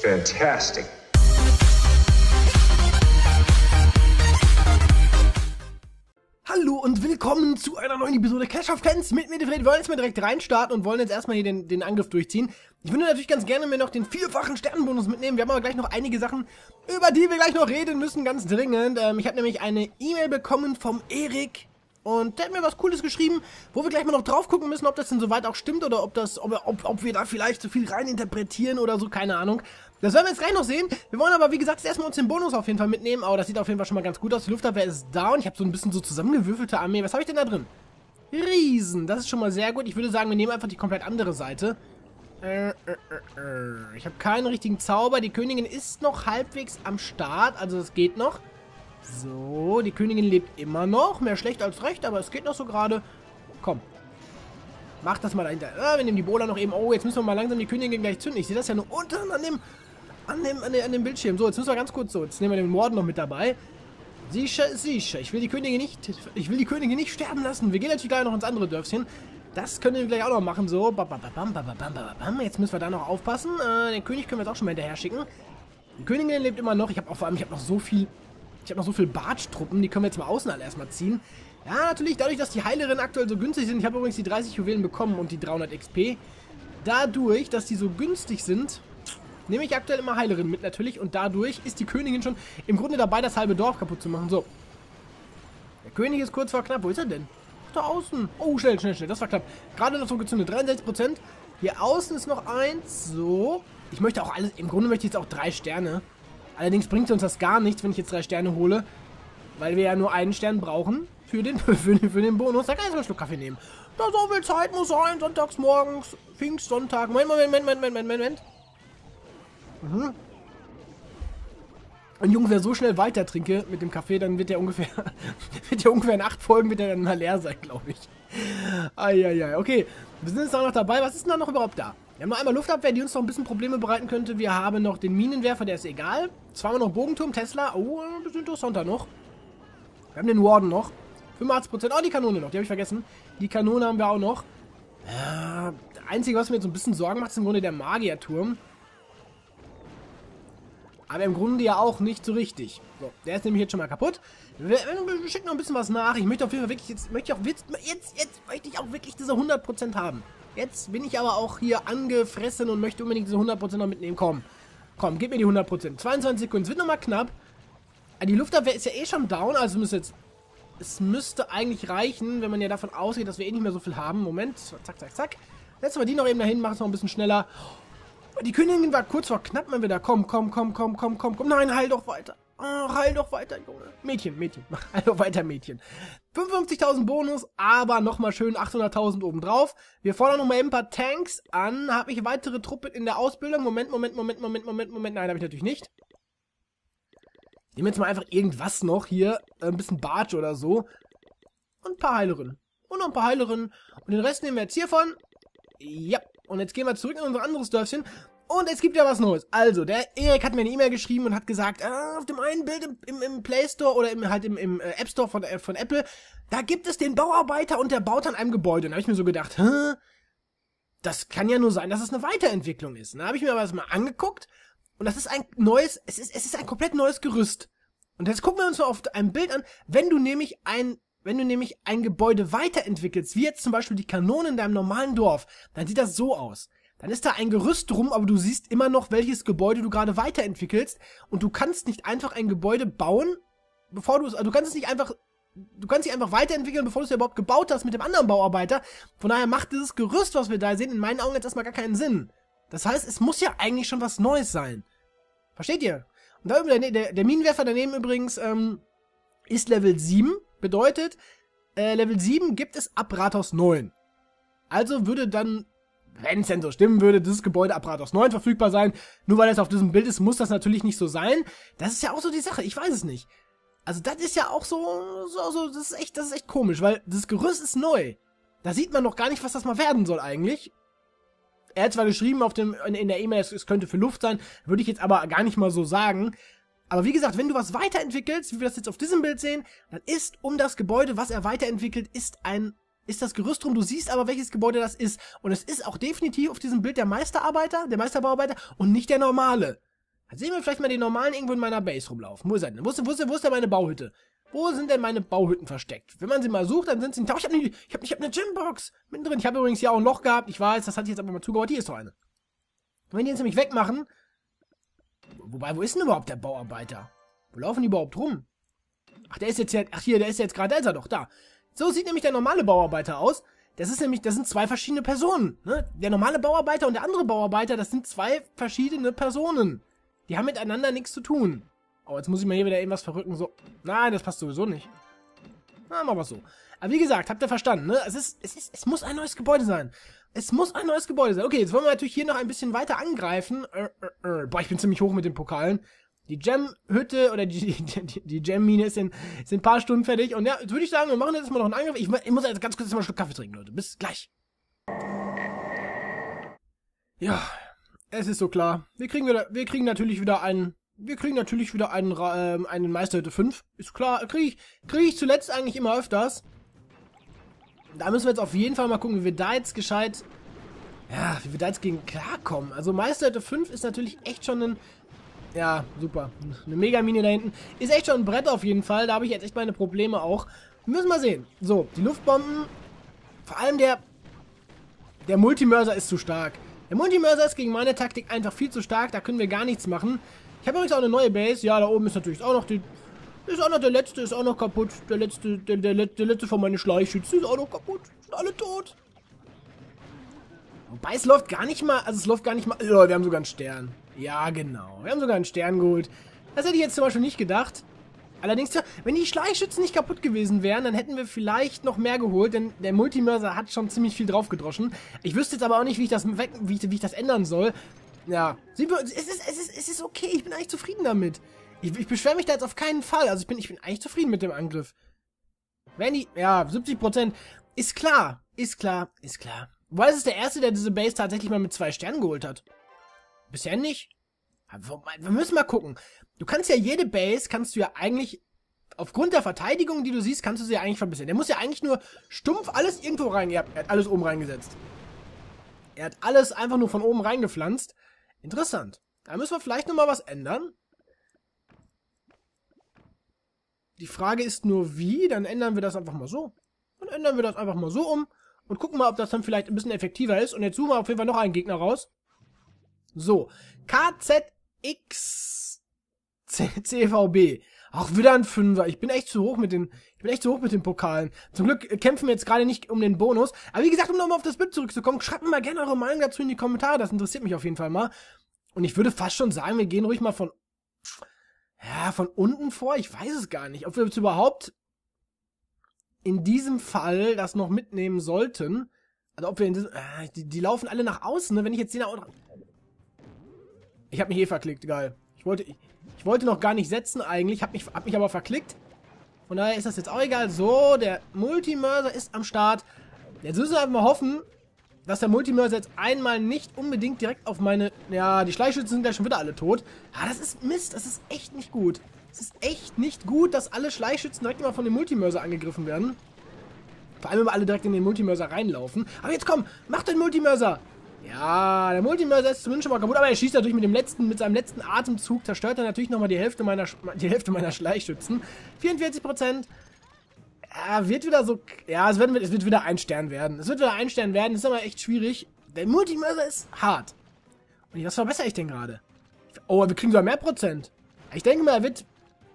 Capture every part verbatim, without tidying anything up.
Fantastic. Hallo und willkommen zu einer neuen Episode Clash of Clans mit mir, Fred. Wir wollen jetzt mal direkt reinstarten und wollen jetzt erstmal hier den, den Angriff durchziehen. Ich würde natürlich ganz gerne mir noch den vierfachen Sternenbonus mitnehmen. Wir haben aber gleich noch einige Sachen, über die wir gleich noch reden müssen, ganz dringend. Ähm, ich habe nämlich eine E-Mail bekommen vom Erik und der hat mir was Cooles geschrieben, wo wir gleich mal noch drauf gucken müssen, ob das denn soweit auch stimmt oder ob, das, ob, ob, ob wir da vielleicht zu viel reininterpretieren oder so, keine Ahnung. Das werden wir jetzt gleich noch sehen. Wir wollen aber, wie gesagt, erstmal uns den Bonus auf jeden Fall mitnehmen. Aber das sieht auf jeden Fall schon mal ganz gut aus. Die Luftabwehr ist down. Ich habe so ein bisschen so zusammengewürfelte Armee. Was habe ich denn da drin? Riesen. Das ist schon mal sehr gut. Ich würde sagen, wir nehmen einfach die komplett andere Seite. Äh, äh, äh, äh. Ich habe keinen richtigen Zauber. Die Königin ist noch halbwegs am Start. Also das geht noch. So, die Königin lebt immer noch. Mehr schlecht als recht, aber es geht noch so gerade. Komm. Mach das mal dahinter. Ah, wir nehmen die Bola noch eben. Oh, jetzt müssen wir mal langsam die Königin gleich zünden. Ich sehe das ja nur unten an dem... An dem, an, dem, an dem Bildschirm. So, jetzt müssen wir ganz kurz so. Jetzt nehmen wir den Morden noch mit dabei. Sicher ist sicher. Ich will die Königin nicht. Ich will die Königin nicht sterben lassen. Wir gehen natürlich gleich noch ins andere Dörfchen. Das können wir gleich auch noch machen. So. Jetzt müssen wir da noch aufpassen. Äh, den König können wir jetzt auch schon mal hinterher schicken. Die Königin lebt immer noch. Ich habe auch vor allem, ich habe noch so viel. Ich habe noch so viel Bartstruppen. Die können wir jetzt mal außen alle erstmal ziehen. Ja, natürlich, dadurch, dass die Heilerinnen aktuell so günstig sind. Ich habe übrigens die dreißig Juwelen bekommen und die dreihundert X P. Dadurch, dass die so günstig sind, nehme ich aktuell immer Heilerin mit natürlich und dadurch ist die Königin schon im Grunde dabei, das halbe Dorf kaputt zu machen. So. Der König ist kurz vor knapp. Wo ist er denn? Da außen. Oh, schnell, schnell, schnell. Das war knapp. Gerade noch so gezündet. dreiundsechzig Prozent. Hier außen ist noch eins. So. Ich möchte auch alles. Im Grunde möchte ich jetzt auch drei Sterne. Allerdings bringt uns das gar nichts, wenn ich jetzt drei Sterne hole. Weil wir ja nur einen Stern brauchen für den, für den, für den Bonus. Da kann ich mal einen Schluck Kaffee nehmen. Da so viel Zeit muss sein. Sonntags morgens. Pfingstsonntag. Moment, Moment, Moment, Moment, Moment, Moment. Mhm. Und ungefähr so schnell weiter trinke mit dem Kaffee, dann wird der ungefähr wird der ungefähr in acht Folgen wird der dann mal leer sein, glaube ich. Eieiei, okay. Wir sind jetzt auch noch dabei. Was ist denn da noch überhaupt da? Wir haben noch einmal Luftabwehr, die uns noch ein bisschen Probleme bereiten könnte. Wir haben noch den Minenwerfer, der ist egal. Zweimal noch Bogenturm, Tesla. Oh, ein bisschen interessanter noch. Wir haben den Warden noch. fünfundachtzig Prozent. Oh, die Kanone noch. Die habe ich vergessen. Die Kanone haben wir auch noch. Ja, das Einzige, was mir jetzt so ein bisschen Sorgen macht, ist im Grunde der Magierturm. Aber im Grunde ja auch nicht so richtig. So, der ist nämlich jetzt schon mal kaputt. Wir, wir schicken noch ein bisschen was nach. Ich möchte auf jeden Fall wirklich, jetzt möchte ich auch, jetzt, jetzt, jetzt möchte ich auch wirklich diese hundert Prozent haben. Jetzt bin ich aber auch hier angefressen und möchte unbedingt diese hundert Prozent noch mitnehmen. Komm, komm, gib mir die hundert Prozent. zweiundzwanzig Sekunden, es wird nochmal knapp. Die Luftabwehr ist ja eh schon down, also müsste jetzt, es müsste eigentlich reichen, wenn man ja davon ausgeht, dass wir eh nicht mehr so viel haben. Moment, zack, zack, zack. Setzen wir die noch eben dahin, machen es noch ein bisschen schneller. Die Königin war kurz vor knapp mal wieder. Komm, komm, komm, komm, komm, komm, komm. Nein, heil doch weiter. Oh, heil doch weiter, Junge. Mädchen, Mädchen. Heil doch weiter, Mädchen. fünfundfünfzigtausend Bonus, aber nochmal schön achthunderttausend obendrauf. Wir fordern nochmal ein paar Tanks an. Habe ich weitere Truppen in der Ausbildung? Moment, Moment, Moment, Moment, Moment, Moment. Nein, habe ich natürlich nicht. Nehmen wir jetzt mal einfach irgendwas noch hier. Ein bisschen Bartsch oder so. Und ein paar Heilerinnen. Und noch ein paar Heilerinnen. Und den Rest nehmen wir jetzt hiervon. Ja. Und jetzt gehen wir zurück in unser anderes Dörfchen. Und es gibt ja was Neues. Also, der Erik hat mir eine E-Mail geschrieben und hat gesagt, äh, auf dem einen Bild im, im, im Play Store oder im, halt im, im äh, App Store von, äh, von Apple, da gibt es den Bauarbeiter und der baut an einem Gebäude. Und da habe ich mir so gedacht, hä? Das kann ja nur sein, dass es eine Weiterentwicklung ist. Und da habe ich mir aber das mal angeguckt und das ist ein neues, es ist, es ist ein komplett neues Gerüst. Und jetzt gucken wir uns mal auf einem Bild an, wenn du nämlich ein Wenn du nämlich ein Gebäude weiterentwickelst, wie jetzt zum Beispiel die Kanone in deinem normalen Dorf, dann sieht das so aus. Dann ist da ein Gerüst drum, aber du siehst immer noch, welches Gebäude du gerade weiterentwickelst. Und du kannst nicht einfach ein Gebäude bauen, bevor du es, also du kannst es nicht einfach, du kannst dich einfach weiterentwickeln, bevor du es ja überhaupt gebaut hast mit dem anderen Bauarbeiter. Von daher macht dieses Gerüst, was wir da sehen, in meinen Augen jetzt erstmal gar keinen Sinn. Das heißt, es muss ja eigentlich schon was Neues sein. Versteht ihr? Und da der, der, der Minenwerfer daneben übrigens, ähm, ist Level sieben. Bedeutet, äh, Level sieben gibt es ab Rathaus neun. Also würde dann, wenn es denn so stimmen würde, dieses Gebäude ab Rathaus neun verfügbar sein. Nur weil es auf diesem Bild ist, muss das natürlich nicht so sein. Das ist ja auch so die Sache, ich weiß es nicht. Also das ist ja auch so, so, so das ist echt, das ist echt komisch, weil das Gerüst ist neu. Da sieht man noch gar nicht, was das mal werden soll eigentlich. Er hat zwar geschrieben auf dem, in, in der E-Mail, es, es könnte für Luft sein, würde ich jetzt aber gar nicht mal so sagen. Aber wie gesagt, wenn du was weiterentwickelst, wie wir das jetzt auf diesem Bild sehen, dann ist um das Gebäude, was er weiterentwickelt, ist ein, ist das Gerüst drum. Du siehst aber, welches Gebäude das ist. Und es ist auch definitiv auf diesem Bild der Meisterarbeiter, der Meisterbauarbeiter und nicht der normale. Dann sehen wir vielleicht mal den normalen irgendwo in meiner Base rumlaufen. Wo ist er denn? Wo ist, wo ist, wo ist denn meine Bauhütte? Wo sind denn meine Bauhütten versteckt? Wenn man sie mal sucht, dann sind sie... Ich habe eine, ich hab, ich hab eine Gymbox mittendrin. Ich habe übrigens hier auch ein Loch gehabt. Ich weiß, das hat sich jetzt aber mal zugebaut. Hier ist doch eine. Und wenn die jetzt nämlich wegmachen... Wobei, wo ist denn überhaupt der Bauarbeiter? Wo laufen die überhaupt rum? Ach, der ist jetzt ja... Ach, hier, der ist jetzt gerade... Da ist er doch, da. So sieht nämlich der normale Bauarbeiter aus. Das ist nämlich... Das sind zwei verschiedene Personen. Ne? Der normale Bauarbeiter und der andere Bauarbeiter, das sind zwei verschiedene Personen. Die haben miteinander nichts zu tun. Oh, jetzt muss ich mal hier wieder irgendwas verrücken. So. Nein, das passt sowieso nicht. Na, machen wir so. Aber wie gesagt, habt ihr verstanden, ne? Es ist, es ist, es muss ein neues Gebäude sein. Es muss ein neues Gebäude sein. Okay, jetzt wollen wir natürlich hier noch ein bisschen weiter angreifen. Äh, äh, äh. Boah, ich bin ziemlich hoch mit den Pokalen. Die Gem-Hütte oder die, die, die, die Gem-Mine ist in, ist in ein paar Stunden fertig. Und ja, jetzt würde ich sagen, wir machen jetzt mal noch einen Angriff. Ich, ich muss jetzt ganz kurz mal einen Schluck Kaffee trinken, Leute. Bis gleich. Ja, es ist so klar. Wir kriegen, wieder, wir kriegen natürlich wieder einen... Wir kriegen natürlich wieder einen, äh, einen Meisterhütte fünf. Ist klar, kriege ich, krieg ich zuletzt eigentlich immer öfters. Da müssen wir jetzt auf jeden Fall mal gucken, wie wir da jetzt gescheit... Ja, wie wir da jetzt gegen klarkommen. Also Meisterhütte fünf ist natürlich echt schon ein... Ja, super. Eine Megamine da hinten. Ist echt schon ein Brett auf jeden Fall. Da habe ich jetzt echt meine Probleme auch. Wir müssen mal sehen. So, die Luftbomben... Vor allem der... Der Multimörser ist zu stark. Der Multimörser ist gegen meine Taktik einfach viel zu stark. Da können wir gar nichts machen. Ich habe übrigens auch eine neue Base. Ja, da oben ist natürlich auch noch die... Ist auch noch der letzte, ist auch noch kaputt. Der letzte, der, der, der letzte von meinen Schleichschützen ist auch noch kaputt. Sind alle tot. Wobei es läuft gar nicht mal... Also es läuft gar nicht mal... Oh, wir haben sogar einen Stern. Ja, genau. Wir haben sogar einen Stern geholt. Das hätte ich jetzt zum Beispiel nicht gedacht. Allerdings, wenn die Schleichschützen nicht kaputt gewesen wären, dann hätten wir vielleicht noch mehr geholt, denn der Multimörser hat schon ziemlich viel drauf gedroschen. Ich wüsste jetzt aber auch nicht, wie ich das, weg, wie ich, wie ich das ändern soll. Ja, es ist, es, ist, es ist okay, ich bin eigentlich zufrieden damit. Ich, ich beschwere mich da jetzt auf keinen Fall, also ich bin, ich bin eigentlich zufrieden mit dem Angriff. Wenn die, ja, siebzig Prozent, ist klar, ist klar, ist klar. Wobei, es ist der Erste, der diese Base tatsächlich mal mit zwei Sternen geholt hat. Bisher nicht. Aber wir müssen mal gucken. Du kannst ja jede Base, kannst du ja eigentlich, aufgrund der Verteidigung, die du siehst, kannst du sie ja eigentlich verbessern. Der muss ja eigentlich nur stumpf alles irgendwo rein, er hat alles oben reingesetzt. Er hat alles einfach nur von oben reingepflanzt. Interessant. Da müssen wir vielleicht nochmal was ändern. Die Frage ist nur wie, dann ändern wir das einfach mal so. Dann ändern wir das einfach mal so um und gucken mal, ob das dann vielleicht ein bisschen effektiver ist. Und jetzt suchen wir auf jeden Fall noch einen Gegner raus. So, K Z X C V B. Auch wieder ein Fünfer. Ich bin echt zu hoch mit den, ich bin echt zu hoch mit den Pokalen. Zum Glück kämpfen wir jetzt gerade nicht um den Bonus. Aber wie gesagt, um nochmal auf das Bild zurückzukommen, schreibt mir mal gerne eure Meinung dazu in die Kommentare. Das interessiert mich auf jeden Fall mal. Und ich würde fast schon sagen, wir gehen ruhig mal von, ja, von unten vor. Ich weiß es gar nicht. Ob wir jetzt überhaupt in diesem Fall das noch mitnehmen sollten. Also ob wir in diesem, äh, die, die laufen alle nach außen, ne? Wenn ich jetzt den da... Ich habe mich eh verklickt, geil. Ich wollte, ich, ich wollte noch gar nicht setzen eigentlich, habe mich, hab mich aber verklickt. Von daher ist das jetzt auch egal. So, der Multimörser ist am Start. Jetzt müssen wir einfach mal hoffen, dass der Multimörser jetzt einmal nicht unbedingt direkt auf meine... Ja, die Schleichschützen sind ja schon wieder alle tot. Ah, das ist Mist, das ist echt nicht gut. Es ist echt nicht gut, dass alle Schleichschützen direkt immer von dem Multimörser angegriffen werden. Vor allem, wenn wir alle direkt in den Multimörser reinlaufen. Aber jetzt komm, mach den Multimörser! Ja, der Multimörser ist zumindest schon mal kaputt, aber er schießt natürlich mit dem letzten, mit seinem letzten Atemzug, zerstört er natürlich nochmal die Hälfte meiner, die Hälfte meiner Schleichschützen. vierundvierzig Prozent. Ja, wird wieder so, ja, es wird, es wird wieder ein Stern werden. Es wird wieder ein Stern werden, das ist aber echt schwierig. Der Multimörser ist hart. Und was verbessere ich denn gerade? Oh, wir kriegen sogar mehr Prozent. Ich denke mal, er wird,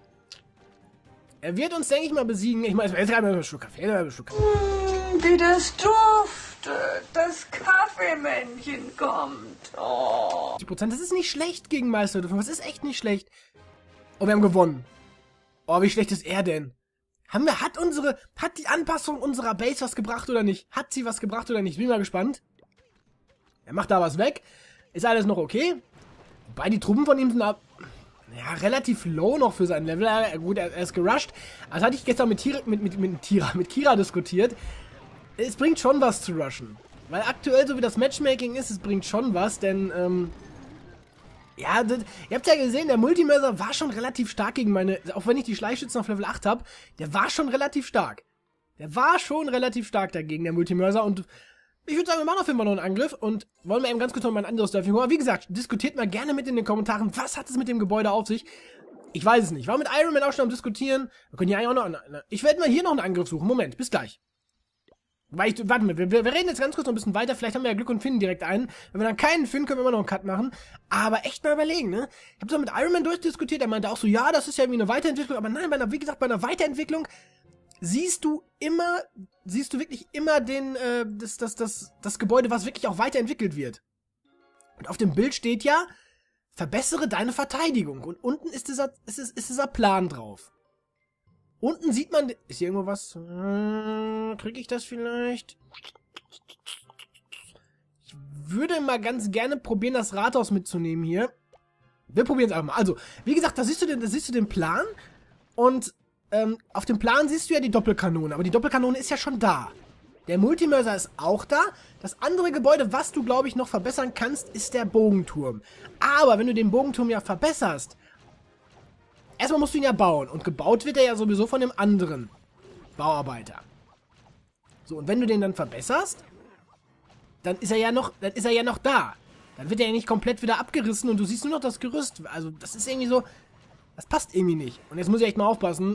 er wird uns, denke ich mal, besiegen. Ich meine, jetzt gerade mal einen Schluck Kaffee, einen Schluck Kaffee. Wie das duftet, das Kaffeemännchen kommt. Oh. die Prozent, das ist nicht schlecht gegen Meister. Das ist echt nicht schlecht. Oh, wir haben gewonnen. Oh, wie schlecht ist er denn? Haben wir, hat unsere, hat die Anpassung unserer Base was gebracht oder nicht? Hat sie was gebracht oder nicht? Bin mal gespannt. Er macht da was weg. Ist alles noch okay? Wobei die Truppen von ihm sind ab, ja, relativ low noch für sein Level. Ja, gut, er, er ist gerusht. Also hatte ich gestern mit Tira, mit, mit, mit, Tira, mit Kira diskutiert. Es bringt schon was zu rushen. Weil aktuell, so wie das Matchmaking ist, es bringt schon was, denn, ähm, ja, das, ihr habt ja gesehen, der Multimörser war schon relativ stark gegen meine, auch wenn ich die Schleichschützen auf Level acht habe, der war schon relativ stark. Der war schon relativ stark dagegen, der Multimörser, und Ich würde sagen, wir machen auf jeden Fall noch einen Angriff und wollen wir eben ganz kurz noch mal ein anderes Dörfchen gucken. Aber wie gesagt, diskutiert mal gerne mit in den Kommentaren, was hat es mit dem Gebäude auf sich? Ich weiß es nicht. Ich war mit Iron Man auch schon am Diskutieren. Wir können hier eigentlich auch noch... Ich werde mal hier noch einen Angriff suchen. Moment, bis gleich. Weil ich, warte mal, wir, wir reden jetzt ganz kurz noch ein bisschen weiter. Vielleicht haben wir ja Glück und finden direkt einen. Wenn wir dann keinen finden, können wir immer noch einen Cut machen. Aber echt mal überlegen, ne? Ich habe so mit Iron Man durchdiskutiert. Er meinte auch so, ja, das ist ja wie eine Weiterentwicklung. Aber nein, bei einer, wie gesagt, bei einer Weiterentwicklung siehst du immer, siehst du wirklich immer den, äh, das, das, das, das Gebäude, was wirklich auch weiterentwickelt wird. Und auf dem Bild steht ja, verbessere deine Verteidigung. Und unten ist dieser, ist, ist, ist dieser Plan drauf. Unten sieht man, ist hier irgendwo was? Hm, kriege ich das vielleicht? Ich würde mal ganz gerne probieren, das Rathaus mitzunehmen hier. Wir probieren es einfach mal. Also, wie gesagt, da siehst du den, da siehst du den Plan. Und ähm, auf dem Plan siehst du ja die Doppelkanone. Aber die Doppelkanone ist ja schon da. Der Multimörser ist auch da. Das andere Gebäude, was du, glaube ich, noch verbessern kannst, ist der Bogenturm. Aber wenn du den Bogenturm ja verbesserst, erstmal musst du ihn ja bauen. Und gebaut wird er ja sowieso von dem anderen Bauarbeiter. So, und wenn du den dann verbesserst, dann ist er ja noch, dann ist er ja noch da. Dann wird er ja nicht komplett wieder abgerissen und du siehst nur noch das Gerüst. Also, das ist irgendwie so, das passt irgendwie nicht. Und jetzt muss ich echt mal aufpassen.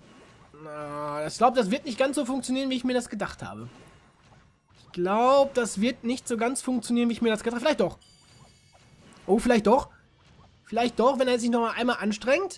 Na, ich glaube, das wird nicht ganz so funktionieren, wie ich mir das gedacht habe. Ich glaube, das wird nicht so ganz funktionieren, wie ich mir das gedacht habe. Vielleicht doch. Oh, vielleicht doch. Vielleicht doch, wenn er sich noch einmal anstrengt.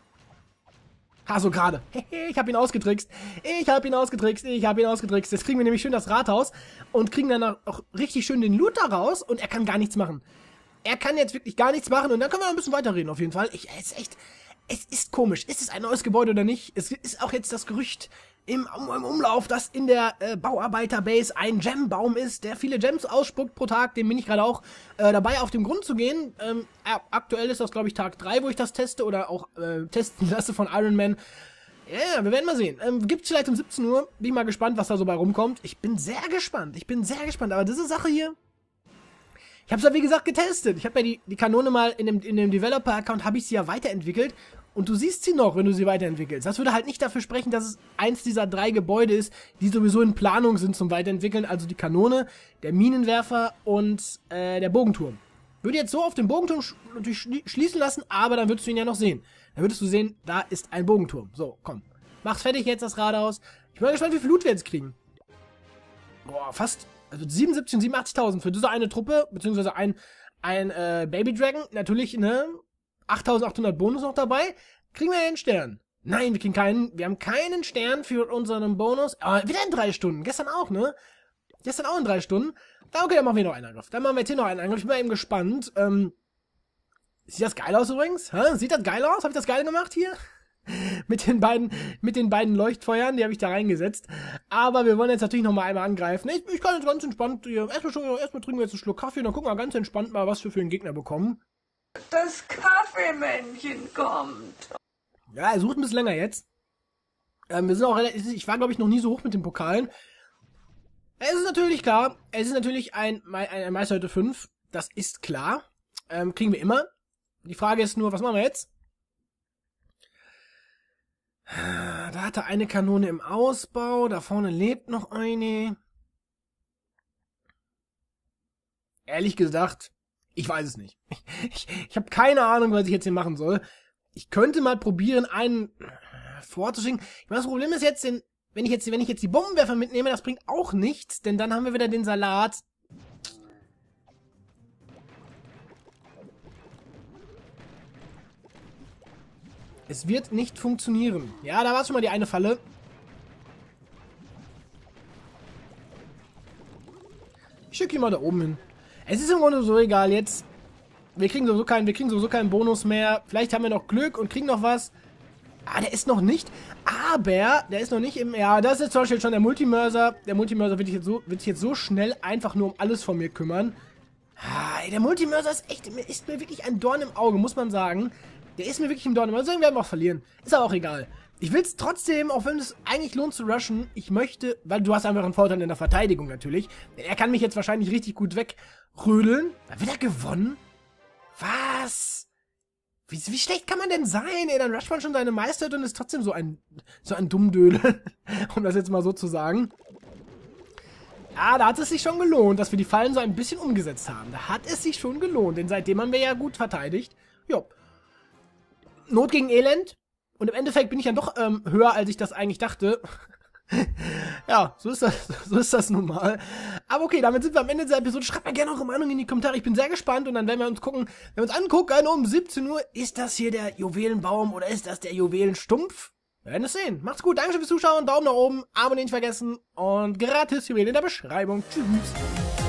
Ha, so gerade. Ich habe ihn ausgetrickst. Ich habe ihn ausgetrickst. Ich habe ihn ausgetrickst. Jetzt kriegen wir nämlich schön das Rathaus und kriegen dann auch richtig schön den Loot da raus und er kann gar nichts machen. Er kann jetzt wirklich gar nichts machen und dann können wir noch ein bisschen weiterreden auf jeden Fall. Ich, es ist echt... Es ist komisch. Ist es ein neues Gebäude oder nicht? Es ist auch jetzt das Gerücht im, im Umlauf, dass in der äh, Bauarbeiterbase ein Gembaum ist, der viele Gems ausspuckt pro Tag. Dem bin ich gerade auch äh, dabei, auf den Grund zu gehen. Ähm, äh, aktuell ist das, glaube ich, Tag drei, wo ich das teste oder auch äh, testen lasse von Iron Man. Ja, yeah, wir werden mal sehen. Ähm, gibt's vielleicht um siebzehn Uhr. Bin ich mal gespannt, was da so bei rumkommt. Ich bin sehr gespannt. Ich bin sehr gespannt. Aber diese Sache hier... Ich habe es ja, wie gesagt, getestet. Ich habe ja die, die Kanone mal in dem, in dem Developer-Account, habe ich sie ja weiterentwickelt. Und du siehst sie noch, wenn du sie weiterentwickelst. Das würde halt nicht dafür sprechen, dass es eins dieser drei Gebäude ist, die sowieso in Planung sind zum Weiterentwickeln. Also die Kanone, der Minenwerfer und äh, der Bogenturm. Würde jetzt so auf den Bogenturm sch natürlich schließen lassen, aber dann würdest du ihn ja noch sehen. Dann würdest du sehen, da ist ein Bogenturm. So, komm. Mach's fertig jetzt, das Rathaus. Ich bin mal gespannt, wie viel Loot wir jetzt kriegen. Boah, fast... Also siebenundsiebzig und siebenundachtzigtausend für diese eine Truppe, beziehungsweise ein, ein äh, Baby Dragon. Natürlich, ne? achttausendachthundert Bonus noch dabei. Kriegen wir einen Stern? Nein, wir kriegen keinen. Wir haben keinen Stern für unseren Bonus. Aber wieder in drei Stunden. Gestern auch, ne? Gestern auch in drei Stunden. Da, okay, dann machen wir noch einen Angriff. Dann machen wir jetzt hier noch einen Angriff. Ich bin mal eben gespannt. Ähm, sieht das geil aus übrigens? Hä? Sieht das geil aus? Habe ich das geil gemacht hier? mit den beiden, mit den beiden Leuchtfeuern, die habe ich da reingesetzt. Aber wir wollen jetzt natürlich noch mal einmal angreifen. Ich, ich kann jetzt ganz entspannt, erstmal schon, erstmal trinken wir jetzt einen Schluck Kaffee und dann gucken wir ganz entspannt mal, was wir für einen Gegner bekommen. Das Kaffeemännchen kommt. Ja, er sucht ein bisschen länger jetzt. Ähm, wir sind auch relativ, ich war glaube ich noch nie so hoch mit den Pokalen. Es ist natürlich klar, es ist natürlich ein, ein, ein Meister heute fünf. Das ist klar. Ähm, kriegen wir immer. Die Frage ist nur, was machen wir jetzt? Da hat er eine Kanone im Ausbau. Da vorne lebt noch eine. Ehrlich gesagt, ich weiß es nicht. Ich, ich habe keine Ahnung, was ich jetzt hier machen soll. Ich könnte mal probieren, einen vorzuschicken. Das Problem ist jetzt, wenn ich jetzt, wenn ich jetzt die Bombenwerfer mitnehme, das bringt auch nichts, denn dann haben wir wieder den Salat. Es wird nicht funktionieren. Ja, da war schon mal die eine Falle. Ich schicke ihn mal da oben hin. Es ist im Grunde so egal jetzt. Wir kriegen sowieso keinen, wir kriegen sowieso keinen Bonus mehr. Vielleicht haben wir noch Glück und kriegen noch was. Ah, der ist noch nicht. Aber der ist noch nicht im. Ja, das ist jetzt zum Beispiel schon der Multimörser. Der Multimörser wird sich jetzt so, wird sich jetzt so schnell einfach nur um alles von mir kümmern. Ah, ey, der Multimörser ist echt, ist mir wirklich ein Dorn im Auge, muss man sagen. Der ist mir wirklich im Dorn im Auge. Also, wir werden auch verlieren. Ist aber auch egal. Ich will es trotzdem, auch wenn es eigentlich lohnt zu rushen, ich möchte, weil du hast einfach einen Vorteil in der Verteidigung natürlich. Er kann mich jetzt wahrscheinlich richtig gut wegrödeln. Da wird er gewonnen? Was? Wie, wie schlecht kann man denn sein, ey? Dann rusht man schon seine Meister und ist trotzdem so ein, so ein Dummdödel. Um das jetzt mal so zu sagen. Ja, da hat es sich schon gelohnt, dass wir die Fallen so ein bisschen umgesetzt haben. Da hat es sich schon gelohnt, denn seitdem haben wir ja gut verteidigt. Jo. Not gegen Elend. Und im Endeffekt bin ich dann doch ähm, höher, als ich das eigentlich dachte. Ja, so ist das, so ist das nun mal. Aber okay, damit sind wir am Ende dieser Episode. Schreibt mir gerne eure Meinung in die Kommentare. Ich bin sehr gespannt. Und dann werden wir uns gucken, wenn wir uns angucken, um siebzehn Uhr, ist das hier der Juwelenbaum oder ist das der Juwelenstumpf? Wir werden es sehen. Macht's gut, danke fürs Zuschauen, Daumen nach oben, Abo nicht vergessen und gratis Juwelen in der Beschreibung. Tschüss.